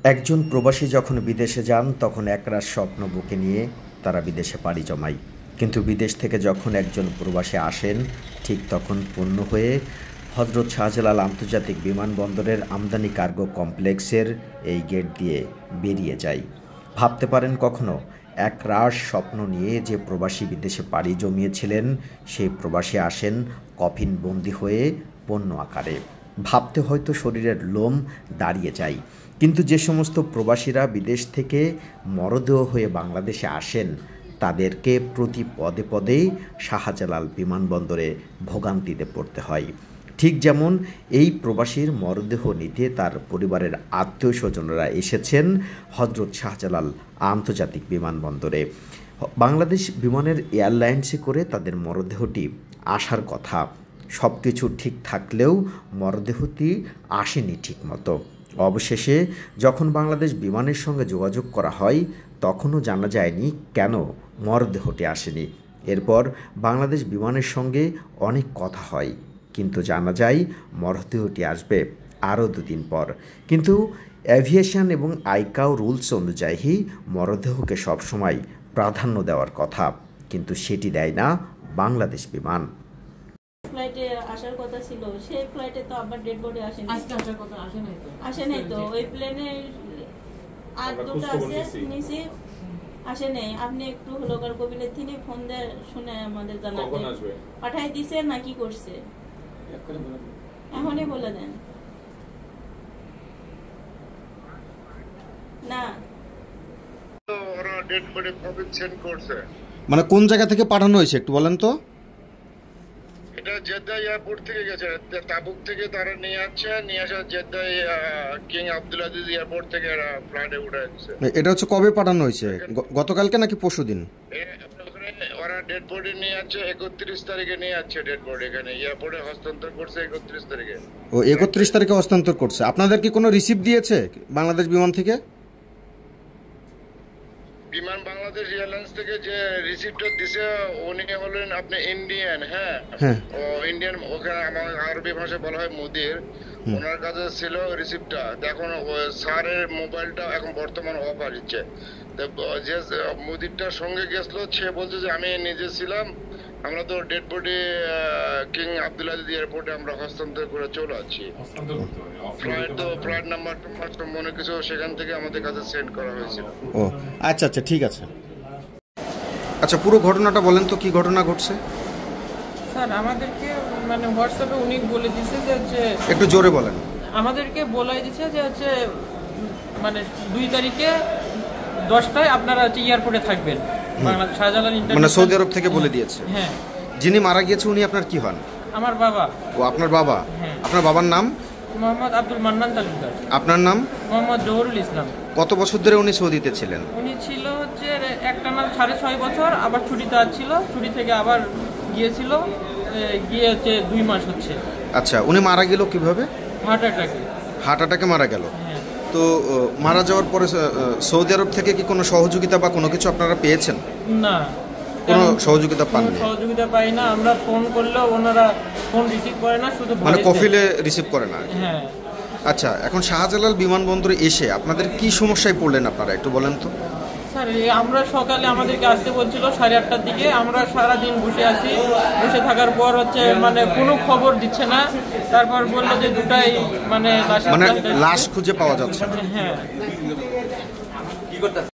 একজন প্রবাসী যখন বিদেশে যান তখন একরাশ স্বপ্ন বুকে নিয়ে তারা বিদেশে পাড়ি জমায়। কিন্তু বিদেশ থেকে যখন একজন প্রবাসী আসেন ঠিক তখন পূর্ণ হয়ে হজরত শাহজালাল আন্তর্জাতিক বিমানবন্দরের আমদানি কার্গো কমপ্লেক্সের এই গেট দিয়ে বেরিয়ে যায়। ভাবতে পারেন কখনো একরাশ স্বপ্ন নিয়ে যে প্রবাসী বিদেশে পাড়ি জমিয়েছিলেন সেই প্রবাসী আসেন কফিনবন্দি হয়ে পণ্য আকারে। ভাবতে হয়তো শরীরের লোম দাঁড়িয়ে যায়। কিন্তু যে সমস্ত প্রবাসীরা বিদেশ থেকে মরদেহ হয়ে বাংলাদেশে আসেন তাদেরকে প্রতি পদে পদেই শাহজালাল বিমানবন্দরে ভোগান্তিতে পড়তে হয়। ঠিক যেমন এই প্রবাসীর মরদেহ নিতে তার পরিবারের আত্মীয় স্বজনরা এসেছেন হজরত শাহজালাল আন্তর্জাতিক বিমানবন্দরে। বাংলাদেশ বিমানের এয়ারলাইন্সে করে তাদের মরদেহটি আসার কথা। সব কিছু ঠিক থাকলেও মরদেহটি আসেনি ঠিকমতো। অবশেষে যখন বাংলাদেশ বিমানের সঙ্গে যোগাযোগ করা হয় তখনও জানা যায়নি কেন মরদেহটি আসেনি। এরপর বাংলাদেশ বিমানের সঙ্গে অনেক কথা হয়, কিন্তু জানা যায় মরদেহটি আসবে আরও 2 দিন পর। কিন্তু এভিয়েশন এবং আইকাও রুলস অনুযায়ী মরদেহকে সবসময় প্রাধান্য দেওয়ার কথা, কিন্তু সেটি দেয় না বাংলাদেশ বিমান। ফ্লাইটে আসার কথা ছিল, সেই ফ্লাইটে তো আবার ডেড বডি আসেনি। আজকে আসার কথা আসে নাই তো ওই প্লেনে আর দুটো আছে নিচে আসে নাই। আপনি একটু হলোকার কবিলের থেকে ফোন দিয়ে শুনে আমাদের জানাবেন পাঠাই দিছে না কি করছে, এখনই বলে দেন না। ওরা ডেড বডি কবে সেন্ড করছে, মানে কোন জায়গা থেকে পাঠানো হয়েছে একটু বলেন তো। এটা জেদ্দা এয়ারপোর্ট থেকে গেছে, তাবুক থেকে তারা নিয়ে আসা Jeddah King Abdul Aziz airport থেকে ফ্লাইটে উঠাচ্ছে। এটা হচ্ছে কবে পাঠানো হয়েছে, গতকালকে নাকি পরশুদিন? ওরা ডেড বডি নিয়ে যাচ্ছে 31 তারিখে নিয়ে যাচ্ছে ডেড বডি, এখানে এয়ারপোর্টে হস্তান্তর করছে 31 তারিখে। ও 31 তারিখে হস্তান্তর করছে। আপনাদের কি কোনো রিসিপ্ট দিয়েছে বাংলাদেশ বিমান থেকে? বিমান বাংলাদেশ এয়ারলাইন্স থেকে যে রিসিপ্টটা দিছে উনি হলেন আপনি ইন্ডিয়ান। হ্যাঁ, ও ইন্ডিয়ান, ওখানে আমার আরবি ভাষায় বলা হয় মুদির। ওনার কাছে ছিল রিসিপ্টটা। এখন স্যারের মোবাইলটা এখন বর্তমান অফ আসছে। যে মুদিরটার সঙ্গে গেছিল সে বলছে যে আমি নিজে ছিলাম, আমরা তো dead body King Abdul Aziz এয়ারপোর্টে আমরা হস্তান্তর করে চলে আসছি। ফ্লাইট নাম্বার মনে কিছু সেখান থেকে আমাদের কাছে সেন্ড করা হয়েছিল। ও আচ্ছা আচ্ছা, ঠিক আছে। আচ্ছা, পুরো ঘটনাটা বলেন তো, কি ঘটনা ঘটছে? স্যার আমাদেরকে মানে হোয়াটসঅ্যাপে উনি বলে দিয়েছে যে একটু জোরে বলেন। আমাদেরকে বলাই দিয়েছে যে হচ্ছে মানে 2 তারিখে 10টায় আপনারা এয়ারপোর্টে থাকবেন। বাংলাদেশ শাহজালাল মানে সৌদি আরব থেকে বলে দিয়েছে। হ্যাঁ। যিনি মারা গিয়েছে উনি আপনার কি হন? আমার বাবা। ও আপনার বাবা? হ্যাঁ। আপনার বাবার নাম? মোহাম্মদ আব্দুল মান্নান তালুকদার। আপনার নাম? মোহাম্মদ জহুরুল ইসলাম। কত বছর ধরে উনি সৌদিতে ছিলেন? উনি ছিল হচ্ছে একটানা 6.5 বছর, আবার ছুটিতে ছিল, ছুটি থেকে আবার গিয়েছিল, গিয়ে হচ্ছে 2 মাস হচ্ছে। আচ্ছা, উনি মারা গেল কিভাবে? হার্ট অ্যাটাকে। হার্ট অ্যাটাকে মারা গেল। হ্যাঁ। তো মারা যাওয়ার পরে সৌদি আরব থেকে কি কোনো সহযোগিতা বা কোনো কিছু আপনারা পেয়েছেন? না, কোনো সহযোগিতা পাননি? সহযোগিতা পাই না আমরা। ফোন করলেও ওনারা ফোন রিসিভ করে না, শুধু মানে কফিলে রিসিভ করে না। হ্যাঁ। আচ্ছা, এখন শাহজালাল বিমানবন্দরে এসে আপনাদের কি সমস্যায় পড়লেন আপনারা একটু বলেন তো। স্যার আমরা সকালে আমাদেরকে আসতে বলছিল 8:30টার দিকে, আমরা সারাদিন বসে আছি। বসে থাকার পর হচ্ছে মানে কোনো খবর দিচ্ছে না। তারপর বললো যে 2টায় মানে লাশ খুঁজে পাওয়া যাচ্ছে। হ্যাঁ।